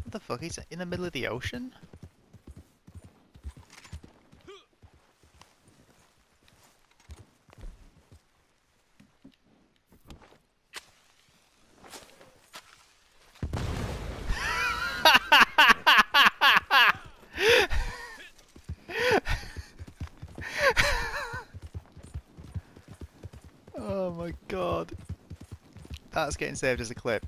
What the fuck? He's in the middle of the ocean? Oh my god. That's getting saved as a clip.